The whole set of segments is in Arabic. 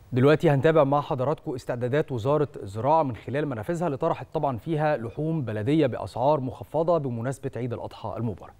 دلوقتي هنتابع مع حضراتكم استعدادات وزارة الزراعة من خلال منافذها اللي طرحت طبعا فيها لحوم بلدية بأسعار مخفضة بمناسبة عيد الأضحى المبارك.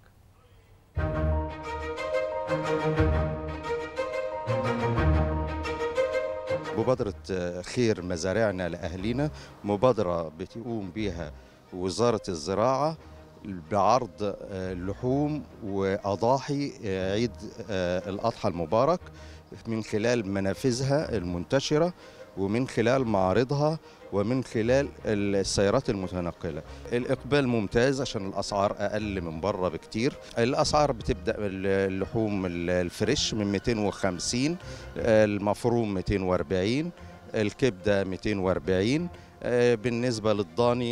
مبادرة خير مزارعنا لأهلنا مبادرة بتقوم بها وزارة الزراعة بعرض لحوم وأضاحي عيد الأضحى المبارك من خلال منافذها المنتشرة ومن خلال معارضها ومن خلال السيارات المتنقلة. الإقبال ممتاز عشان الأسعار أقل من بره بكتير. الأسعار بتبدأ اللحوم الفريش من 250، المفروم 240، الكبدة 240، بالنسبة للضاني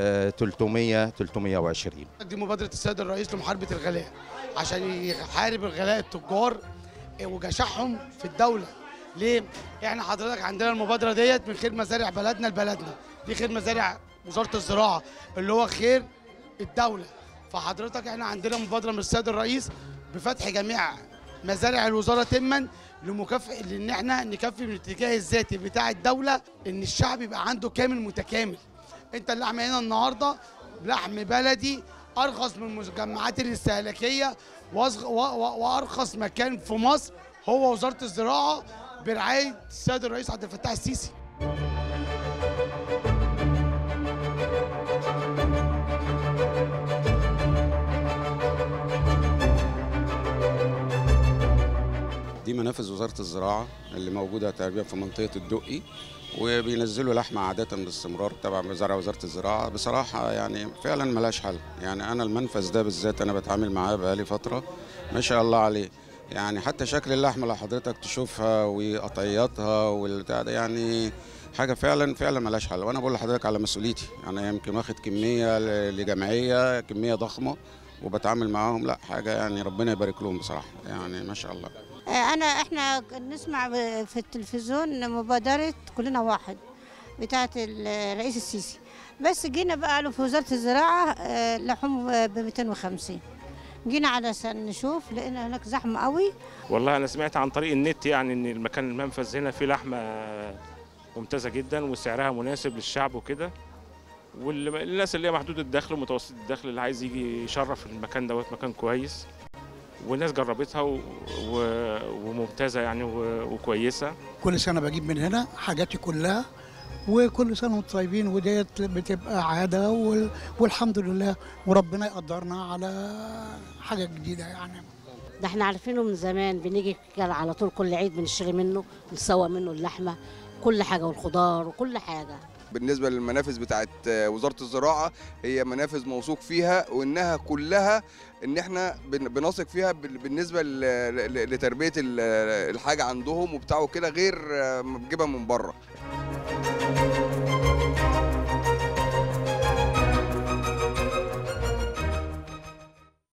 320. دي مبادرة السيد الرئيس لمحاربة الغلاء عشان يحارب الغلاء التجار وجشعهم في الدولة. ليه؟ احنا حضرتك عندنا المبادرة ديت من خير مزارع بلدنا لبلدنا، دي خير مزارع وزارة الزراعة اللي هو خير الدولة. فحضرتك احنا عندنا مبادرة من السيد الرئيس بفتح جميع مزارع الوزارة تما لمكافحة لان احنا نكفي من الاتجاه الذاتي بتاع الدولة ان الشعب يبقى عنده كامل متكامل. انت اللحم هنا النهارده لحم بلدي ارخص من المجمعات الاستهلاكيه وارخص مكان في مصر هو وزاره الزراعه برعايه السيد الرئيس عبد الفتاح السيسي. دي منافذ وزاره الزراعه اللي موجوده تقريبا في منطقه الدقي، وبينزلوا لحمه عاده باستمرار تبع مزارع وزاره الزراعه. بصراحه يعني فعلا ملهاش حل، يعني انا المنفذ ده بالذات انا بتعامل معاه بقالي فتره ما شاء الله عليه. يعني حتى شكل اللحمه لو حضرتك تشوفها وقطعياتها والبتاع ده يعني حاجه فعلا ملهاش حل. وانا بقول لحضرتك على مسؤوليتي، انا يمكن واخد كميه لجمعيه كميه ضخمه وبتعامل معاهم، لا حاجه يعني ربنا يبارك لهم بصراحه، يعني ما شاء الله. احنا نسمع في التلفزيون مبادره كلنا واحد بتاعه الرئيس السيسي، بس جينا بقى له في وزاره الزراعه لحوم ب 250. جينا علشان نشوف لقينا هناك زحمه قوي. والله انا سمعت عن طريق النت يعني ان المكان المنفذ هنا فيه لحمه ممتازه جدا وسعرها مناسب للشعب وكده، والناس اللي هي محدود الدخل ومتوسط الدخل اللي عايز يجي يشرف المكان دوت مكان كويس، والناس جربتها وممتازه يعني وكويسه. كل سنه بجيب من هنا حاجاتي كلها وكل سنه وانتم طيبين، وديت بتبقى عاده والحمد لله وربنا يقدرنا على حاجه جديده. يعني ده احنا عارفينه من زمان، بنيجي على طول كل عيد بنشتري منه نسوى منه اللحمه كل حاجه والخضار وكل حاجه. بالنسبه للمنافذ بتاعت وزاره الزراعه هي منافذ موثوق فيها وانها كلها ان احنا بنثق فيها بالنسبه لتربيه الحاجه عندهم وبتاع كده، غير ما بتجيبها من بره.